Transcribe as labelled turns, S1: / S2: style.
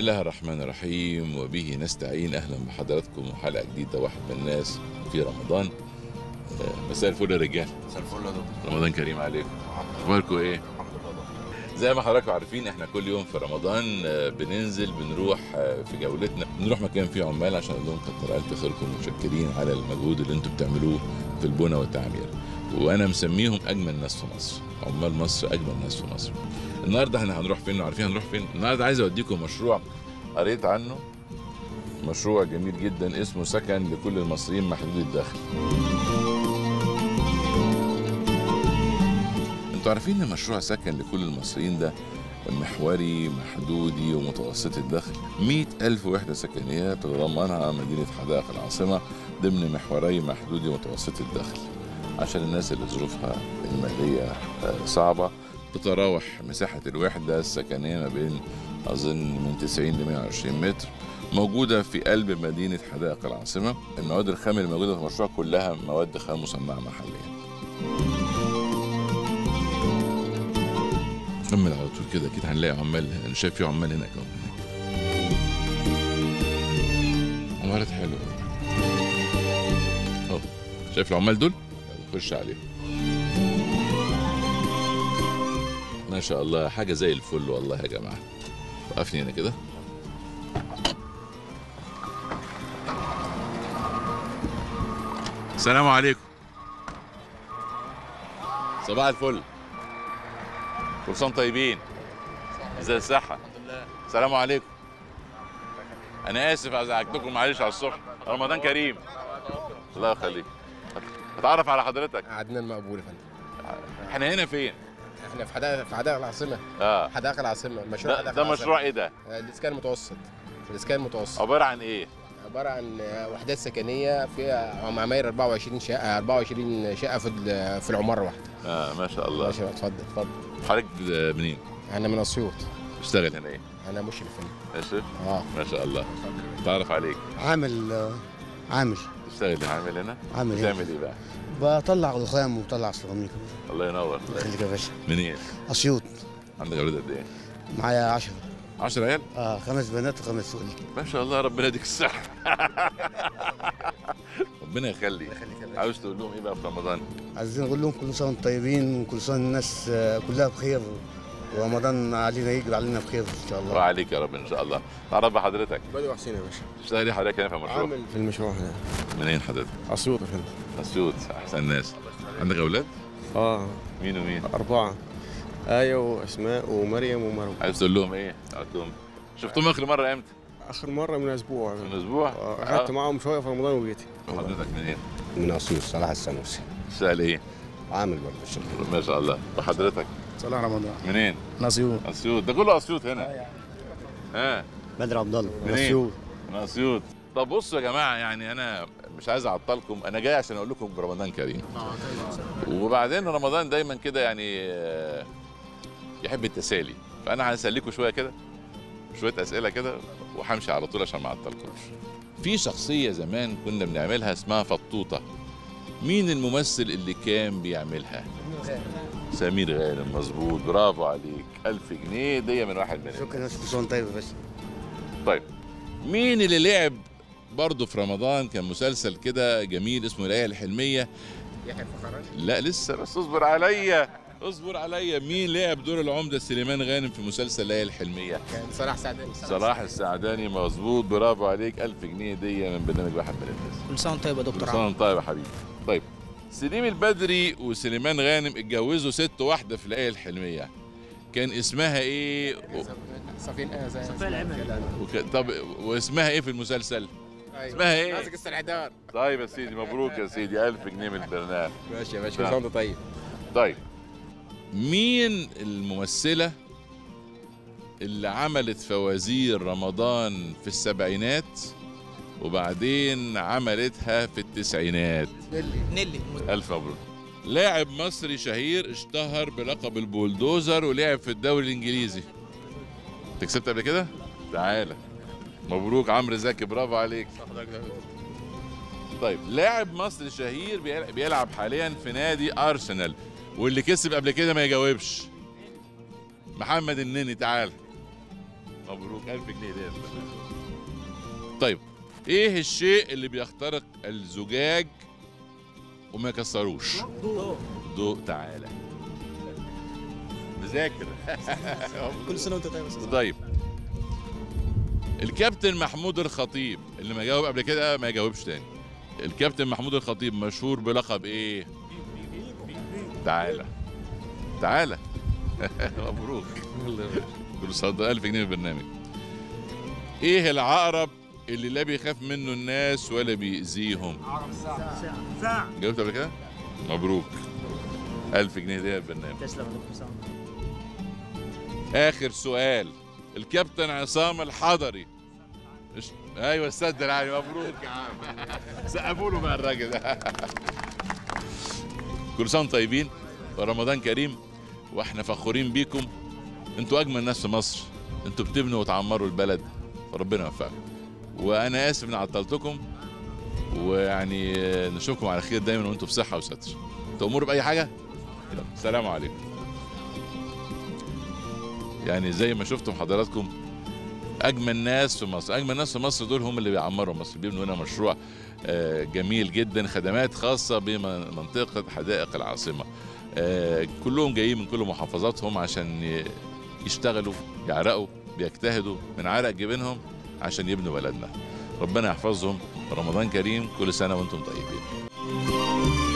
S1: الله الرحمن الرحيم وبه نستعين. اهلا بحضراتكم وحلقه جديده واحد من الناس في رمضان. مساء الفل يا رجال.
S2: مساء الفل يا دكتور.
S1: رمضان كريم عليكم. اخباركم ايه؟
S2: الحمد لله دكتور.
S1: زي ما حضراتكم عارفين احنا كل يوم في رمضان بننزل بنروح في جولتنا بنروح مكان فيه عمال عشان نقول لهم كتر الف خيركم ومتشكرين على المجهود اللي انتم بتعملوه في البنى والتعمير، وانا مسميهم اجمل ناس في مصر. عمال مصر اجمل ناس في مصر. النهارده احنا هنروح فين وعارفين هنروح فين؟ النهارده عايز اوديكم مشروع قريت عنه، مشروع جميل جدا اسمه سكن لكل المصريين محدود الدخل. انتوا عارفين ان مشروع سكن لكل المصريين ده محوري محدودي ومتوسط الدخل 100,000 وحدة سكنية تتضمنها مدينة حدائق العاصمة ضمن محوري محدودي ومتوسط الدخل، عشان الناس اللي ظروفها المالية صعبة. تتراوح مساحة الوحدة السكنية ما بين أظن من 90 ل 120 متر، موجودة في قلب مدينة حدائق العاصمة. المواد الخام الموجودة في المشروع كلها مواد خام مصنعة محليا. كمل على طول كده، اكيد هنلاقي عمال. انا شايف في عمال هناك اهو. عمارات حلوه اهو. شايف العمال دول؟ خش عليهم. ما شاء الله حاجه زي الفل والله يا جماعه. وقفني هنا كده. السلام عليكم. صباح الفل. كل سنة طيبين. ازاي الصحة؟
S2: الحمد لله.
S1: السلام عليكم. أنا آسف أزعجتكم معلش على الصبح. رمضان كريم. الله يخليك. أتعرف على حضرتك.
S3: عدنان مقبول يا فندم.
S1: إحنا هنا فين؟
S3: احنا في حدائق العاصمه. حدائق العاصمه. مشروع
S1: ده مشروع إيه ده؟
S3: الاسكان المتوسط. الاسكان المتوسط
S1: عبارة عن إيه؟
S3: عباره عن وحدات سكنيه فيها عماير 24 شقه 24 شقه في العماره الواحده.
S1: ما شاء الله.
S3: ماشي، اتفضل.
S1: حضرتك منين؟
S3: انا من اسيوط.
S1: بتشتغل هنا إيه؟
S3: انا مشرف هنا.
S1: مشرف؟ ما شاء الله. تعرف عليك.
S4: عامل.
S1: تشتغل عامل هنا؟
S4: عامل
S1: بتعمل إيه بقى؟
S4: بطلع رخام وبطلع سيراميك.
S1: الله ينور.
S4: الله يخليك يا باشا.
S1: منين؟
S4: اسيوط.
S1: عندك أولاد قد إيه؟
S4: معايا 10.
S1: 10 عيال؟
S4: 5 بنات و5 ولد.
S1: ما شاء الله، ربنا يديك الصحة. ربنا يخلي. عاوز تقول لهم ايه بقى في رمضان؟
S4: عايزين نقول لهم كل سنه وانتم طيبين وكل سنه الناس كلها بخير، ورمضان علينا يجري علينا بخير ان شاء الله.
S1: وعليك يا رب ان شاء الله. تعرف بحضرتك؟
S3: بدو حسين يا باشا.
S1: تشتغل ايه حضرتك هنا في المشروع؟
S3: عامل في المشروع هنا.
S1: منين حضرتك؟
S3: اسيوط يا فندم.
S1: اسيوط، احسن الناس. عندك اولاد؟ مين ومين؟
S3: 4. آية وأسماء ومريم ومروة.
S1: عايز تقول لهم ايه؟ قلت لهم شفتهم اخر مرة امتى؟
S3: آخر مرة من أسبوع.
S1: من اسبوع؟
S3: قعدت معاهم شوية في رمضان وجيت.
S1: حضرتك منين؟
S3: من أسيوط. صلاح السنوسي.
S1: تشتغل ايه؟
S3: عامل برضه الشغل.
S1: ما شاء الله. وحضرتك؟
S3: صلاح رمضان.
S1: منين؟
S3: من أسيوط.
S1: اسيوط، ده كله اسيوط هنا.
S4: بدر عبد الله
S1: منين؟
S4: اسيوط.
S1: من اسيوط. طب بصوا يا جماعه، يعني انا مش عايز اعطلكم، انا جاي عشان اقول لكم برمضان كريم. وبعدين رمضان دايما كده يعني يحب التسالي، فانا هسليكم شويه كده، شويه اسئله كده، وهمشي على طول عشان ما اعطلكمش. في شخصيه زمان كنا بنعملها اسمها فطوطه. مين الممثل اللي كان بيعملها؟ سمير غانم. مظبوط، برافو عليك. 1000 جنيه دي من واحد منهم.
S4: شكرا، كل سنه وانت طيب يا باشا.
S1: طيب، مين اللي لعب برضه في رمضان؟ كان مسلسل كده جميل اسمه الآية الحلمية.
S3: يحيى الفخراني.
S1: لا لسه، بس اصبر عليا اصبر عليا. مين لعب دور العمدة سليمان غانم في مسلسل الآية الحلمية؟
S3: كان صلاح سعداني.
S1: صلاح السعداني. مظبوط، برافو عليك. 1000 جنيه دي من برنامج واحد من الناس.
S5: كل سنه وانت طيب يا دكتور.
S1: كل سنة وانت طيب يا حبيبي. طيب، سليم البدري وسليمان غانم اتجوزوا ست واحدة في الآية الحلمية، كان اسمها ايه؟
S3: صفية العمل.
S1: طب واسمها ايه في المسلسل؟ اسمها ايه؟
S3: ماسك السرحدار.
S1: طيب يا سيدي، مبروك يا سيدي. 1000 جنيه من البرنامج.
S3: ماشي يا باشا، كل سنة وانت طيب.
S1: طيب، مين الممثلة اللي عملت فوازير رمضان في السبعينات وبعدين عملتها في التسعينات؟
S5: نيلي.
S1: ألف مبروك. لاعب مصري شهير اشتهر بلقب البولدوزر ولعب في الدوري الإنجليزي. انت كسبت قبل كده؟ تعالى. مبروك عمرو زكي، برافو عليك. طيب، لاعب مصري شهير بيلعب حاليا في نادي أرسنال واللي كسب قبل كده ما يجاوبش. محمد النني، تعالى. مبروك 1000 جنيه دي. طيب ايه الشيء اللي بيخترق الزجاج وما يكسروش؟ ضوء. تعالى مذاكر.
S2: كل سنه وانت طيب يا استاذ.
S1: طيب الكابتن محمود الخطيب اللي ما جاوب قبل كده ما يجاوبش تاني. الكابتن محمود الخطيب مشهور بلقب ايه؟ تعالى مبروك. كل سنه 1000 جنيه من البرنامج. ايه العقرب اللي لا بيخاف منه الناس ولا بيأذيهم؟
S2: عقرب الساعه.
S1: جاوبت قبل كده؟ مبروك 1000 جنيه دي البرنامج.
S2: تسلم يا دكتور.
S1: اخر سؤال. الكابتن عصام الحضري. ايوه السد العالي. مبروك يا عم. سقفوا له بقى الراجل ده. كل سنه وانتم طيبين ورمضان كريم واحنا فخورين بيكم. انتوا اجمل ناس في مصر. انتوا بتبنوا وتعمروا البلد فربنا يوفقكم. وانا اسف اني عطلتكم ويعني نشوفكم على خير دايما وانتم في صحه وستر. تأمروا باي حاجه؟ السلام عليكم. يعني زي ما شفتم حضراتكم اجمل ناس في مصر. اجمل ناس في مصر دول هم اللي بيعمروا مصر. بيبنوا هنا مشروع جميل جدا، خدمات خاصه بمنطقه حدائق العاصمه. كلهم جايين من كل محافظاتهم عشان يشتغلوا يعرقوا بيجتهدوا من عرق جبينهم عشان يبنوا بلدنا. ربنا يحفظهم. رمضان كريم. كل سنه وانتم طيبين.